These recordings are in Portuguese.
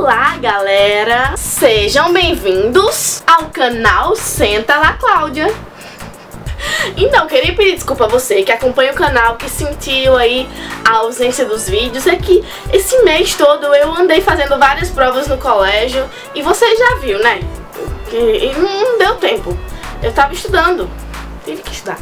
Olá, galera! Sejam bem-vindos ao canal Senta lá, Cláudia! Então, queria pedir desculpa a você que acompanha o canal, que sentiu aí a ausência dos vídeos. É que esse mês todo eu andei fazendo várias provas no colégio e você já viu, né? Que não deu tempo. Eu tava estudando, tive que estudar.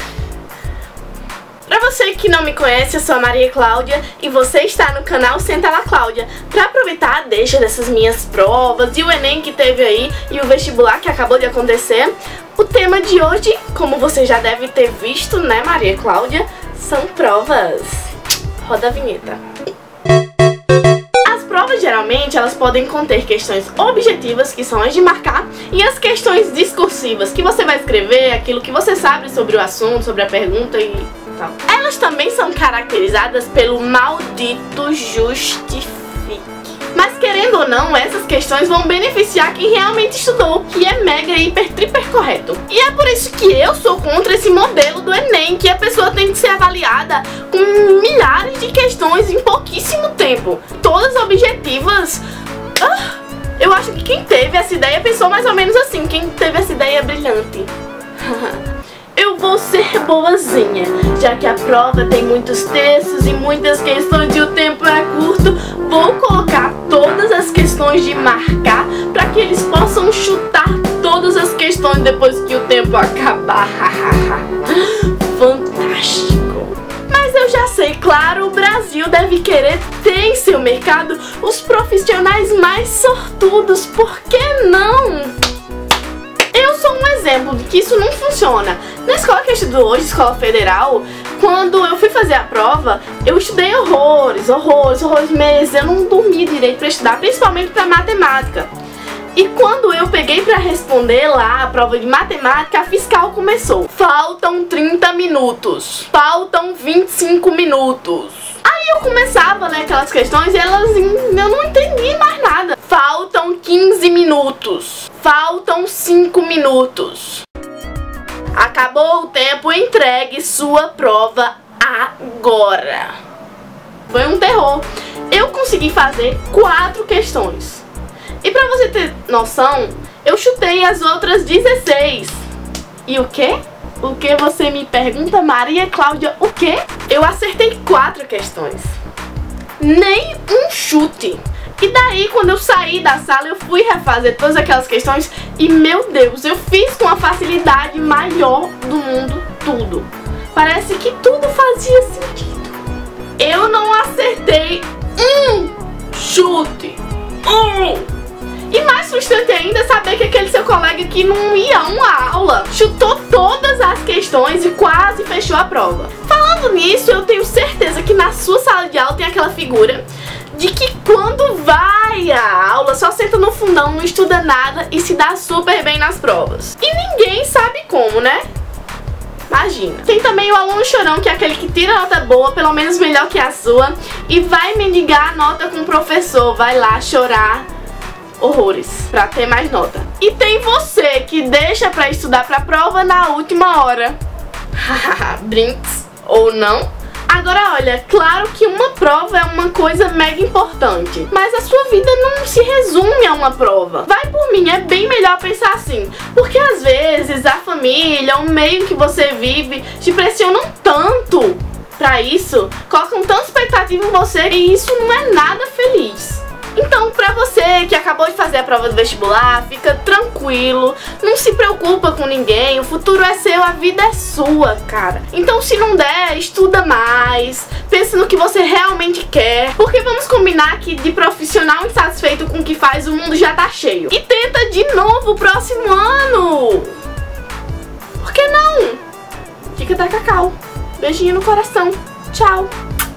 Pra você que não me conhece, eu sou a Maria Cláudia e você está no canal Senta lá, Cláudia. Pra aproveitar a deixa dessas minhas provas e o Enem que teve aí e o vestibular que acabou de acontecer, o tema de hoje, como você já deve ter visto, né, Maria Cláudia, são provas. Roda a vinheta. As provas, geralmente, elas podem conter questões objetivas, que são as de marcar, e as questões discursivas, que você vai escrever aquilo que você sabe sobre o assunto, sobre a pergunta e tal. Elas também são caracterizadas pelo maldito justifique. Mas querendo ou não, essas questões vão beneficiar quem realmente estudou, que é mega, hiper, triper correto. E é por isso que eu sou contra esse modelo do Enem, que a pessoa tem que ser avaliada com milhares de questões em pouquíssimo tempo. Todas objetivas. Eu acho que quem teve essa ideia pensou mais ou menos assim, quem teve essa ideia brilhante. Eu vou ser boazinha, já que a prova tem muitos textos e muitas questões e o tempo é curto, vou colocar todas as questões de marcar para que eles possam chutar todas as questões depois que o tempo acabar. Fantástico! Mas eu já sei, claro, o Brasil deve querer ter em seu mercado os profissionais mais sortudos, por que não? Eu sou um exemplo de que isso não funciona. Na escola que eu estudo hoje, escola federal, quando eu fui fazer a prova, eu estudei horrores meses, eu não dormi direito pra estudar, principalmente pra matemática. E quando eu peguei pra responder lá a prova de matemática, a fiscal começou: faltam 30 minutos, faltam 25 minutos. Aí eu começava a ler aquelas questões e eu não entendi mais nada. Faltam 15 minutos, faltam 5 minutos. Acabou o tempo, entregue sua prova agora. Foi um terror. Eu consegui fazer 4 questões. E pra você ter noção, eu chutei as outras 16. E o quê? O que você me pergunta, Maria Cláudia, o quê? Eu acertei 4 questões. Nem um chute. E daí, quando eu saí da sala, eu fui refazer todas aquelas questões e, meu Deus, eu fiz com a facilidade maior do mundo tudo. Parece que tudo fazia sentido. Eu não acertei um chute. E mais frustrante ainda é saber que aquele seu colega que não ia a uma aula chutou todas as questões e quase fechou a prova. Falando nisso, eu tenho certeza que na sua sala de aula tem aquela figura de que quando vai à aula só senta no fundão, não estuda nada e se dá super bem nas provas. E ninguém sabe como, né? Imagina. Tem também o aluno chorão, que é aquele que tira nota boa, pelo menos melhor que a sua, e vai mendigar a nota com o professor, vai lá chorar horrores pra ter mais nota. E tem você que deixa pra estudar pra prova na última hora. Brinks ou não? Agora olha, claro que uma prova é uma coisa mega importante, mas a sua vida não se resume a uma prova. Vai por mim, é bem melhor pensar assim, porque às vezes a família, o meio que você vive, te pressionam tanto pra isso, colocam tanta expectativa em você e isso não é nada feliz. Então, pra você que acabou de fazer a prova do vestibular, fica tranquilo, não se preocupa com ninguém, o futuro é seu, a vida é sua, cara. Então, se não der, estuda mais, pensa no que você realmente quer, porque vamos combinar que de profissional insatisfeito com o que faz, o mundo já tá cheio. E tenta de novo o próximo ano! Por que não? Fica da Cacau. Beijinho no coração. Tchau!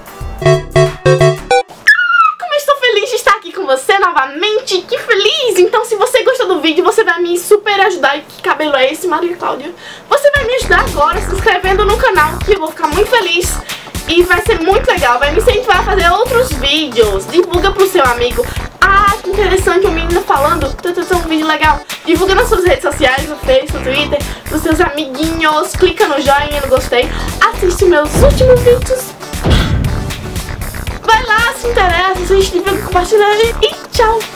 Com você novamente, que feliz! Então se você gostou do vídeo, você vai me super ajudar. E que cabelo é esse, Maria Cláudia? Você vai me ajudar agora se inscrevendo no canal, que eu vou ficar muito feliz. E vai ser muito legal, vai me incentivar a fazer outros vídeos. Divulga pro seu amigo. Ah, que interessante, o menino falando, um vídeo legal. Divulga nas suas redes sociais, no Facebook, no Twitter, pros seus amiguinhos. Clica no joinha, no gostei. Assiste meus últimos vídeos. Vai lá, se interessa, se a gente divulga, compartilha e tchau!